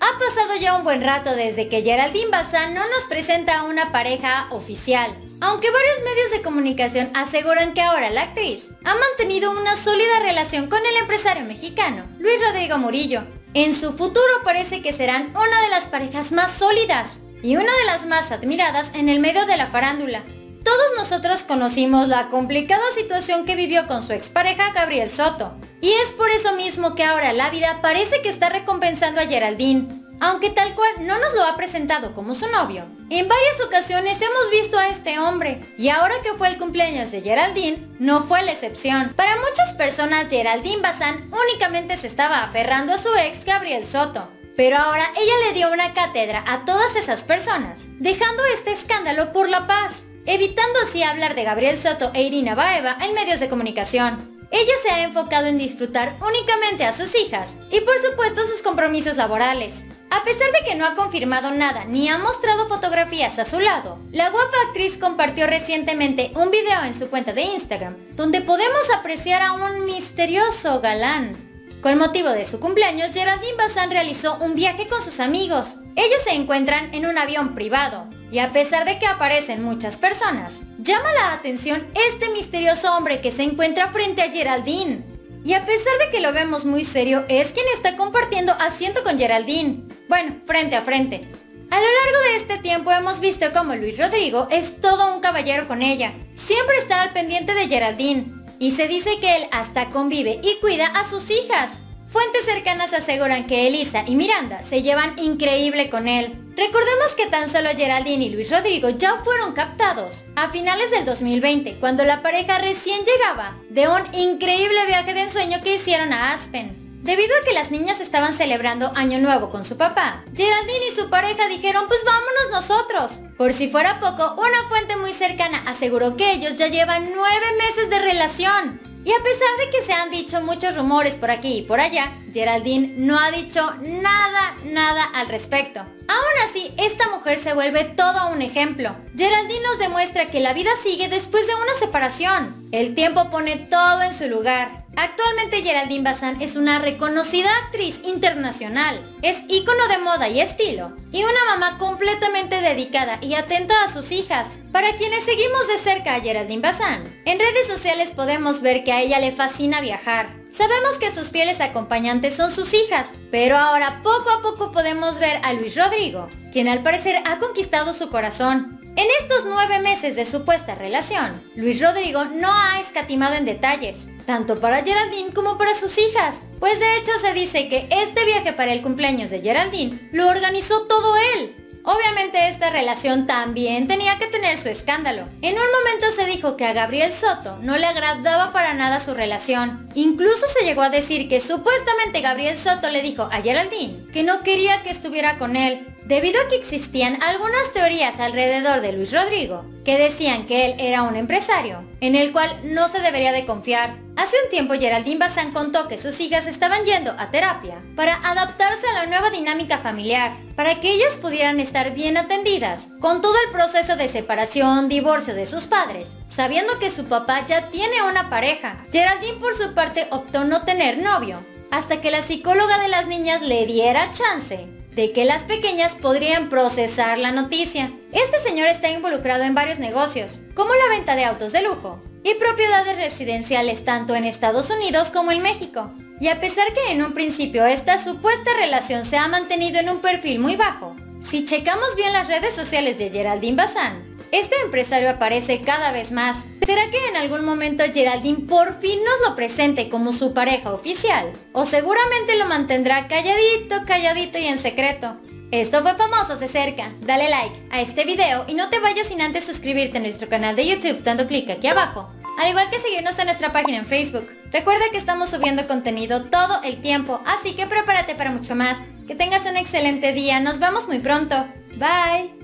Ha pasado ya un buen rato desde que Geraldine Bazán no nos presenta a una pareja oficial, aunque varios medios de comunicación aseguran que ahora la actriz ha mantenido una sólida relación con el empresario mexicano, Luis Rodrigo Murillo. En su futuro parece que serán una de las parejas más sólidas y una de las más admiradas en el medio de la farándula. Todos nosotros conocimos la complicada situación que vivió con su expareja Gabriel Soto, y es por eso mismo que ahora la vida parece que está recompensando a Geraldine, aunque tal cual no nos lo ha presentado como su novio. En varias ocasiones hemos visto a este hombre, y ahora que fue el cumpleaños de Geraldine, no fue la excepción. Para muchas personas, Geraldine Bazán únicamente se estaba aferrando a su ex Gabriel Soto, pero ahora ella le dio una cátedra a todas esas personas, dejando este escándalo por la paz, evitando así hablar de Gabriel Soto e Irina Baeva en medios de comunicación. Ella se ha enfocado en disfrutar únicamente a sus hijas y por supuesto sus compromisos laborales. A pesar de que no ha confirmado nada ni ha mostrado fotografías a su lado, la guapa actriz compartió recientemente un video en su cuenta de Instagram, donde podemos apreciar a un misterioso galán. Con motivo de su cumpleaños, Geraldine Bazán realizó un viaje con sus amigos. Ellos se encuentran en un avión privado, y a pesar de que aparecen muchas personas, llama la atención este misterioso hombre que se encuentra frente a Geraldine. Y a pesar de que lo vemos muy serio, es quien está compartiendo asiento con Geraldine. Bueno, frente a frente. A lo largo de este tiempo hemos visto cómo Luis Rodrigo es todo un caballero con ella. Siempre está al pendiente de Geraldine. Y se dice que él hasta convive y cuida a sus hijas. Fuentes cercanas aseguran que Elisa y Miranda se llevan increíble con él. Recordemos que tan solo Geraldine y Luis Rodrigo ya fueron captados a finales del 2020, cuando la pareja recién llegaba de un increíble viaje de ensueño que hicieron a Aspen. Debido a que las niñas estaban celebrando Año Nuevo con su papá, Geraldine y su pareja dijeron pues vámonos nosotros. Por si fuera poco, una fuente muy cercana aseguró que ellos ya llevan 9 meses de relación. Y a pesar de que se han dicho muchos rumores por aquí y por allá, Geraldine no ha dicho nada al respecto. Aún así, esta mujer se vuelve todo un ejemplo. Geraldine nos demuestra que la vida sigue después de una separación. El tiempo pone todo en su lugar. Actualmente Geraldine Bazán es una reconocida actriz internacional. Es ícono de moda y estilo. Y una mamá completamente dedicada y atenta a sus hijas. Para quienes seguimos de cerca a Geraldine Bazán, en redes sociales podemos ver que a ella le fascina viajar. Sabemos que sus fieles acompañantes son sus hijas, pero ahora poco a poco podemos ver a Luis Rodrigo, quien al parecer ha conquistado su corazón. En estos 9 meses de supuesta relación, Luis Rodrigo no ha escatimado en detalles, tanto para Geraldine como para sus hijas, pues de hecho se dice que este viaje para el cumpleaños de Geraldine lo organizó todo él. Obviamente esta relación también tenía que tener su escándalo. En un momento se dijo que a Gabriel Soto no le agradaba para nada su relación. Incluso se llegó a decir que supuestamente Gabriel Soto le dijo a Geraldine que no quería que estuviera con él, debido a que existían algunas teorías alrededor de Luis Rodrigo que decían que él era un empresario, en el cual no se debería de confiar. Hace un tiempo Geraldine Bazán contó que sus hijas estaban yendo a terapia para adaptarse a la nueva dinámica familiar, para que ellas pudieran estar bien atendidas con todo el proceso de separación, divorcio de sus padres, sabiendo que su papá ya tiene una pareja. Geraldine por su parte optó no tener novio, hasta que la psicóloga de las niñas le diera chance de que las pequeñas podrían procesar la noticia. Este señor está involucrado en varios negocios, como la venta de autos de lujo y propiedades residenciales tanto en Estados Unidos como en México. Y a pesar que en un principio esta supuesta relación se ha mantenido en un perfil muy bajo, si checamos bien las redes sociales de Geraldine Bazán, este empresario aparece cada vez más. ¿Será que en algún momento Geraldine por fin nos lo presente como su pareja oficial? ¿O seguramente lo mantendrá calladito y en secreto? Esto fue Famosos de Cerca. Dale like a este video y no te vayas sin antes suscribirte a nuestro canal de YouTube dando clic aquí abajo, al igual que seguirnos en nuestra página en Facebook. Recuerda que estamos subiendo contenido todo el tiempo, así que prepárate para mucho más. Que tengas un excelente día, nos vemos muy pronto. Bye.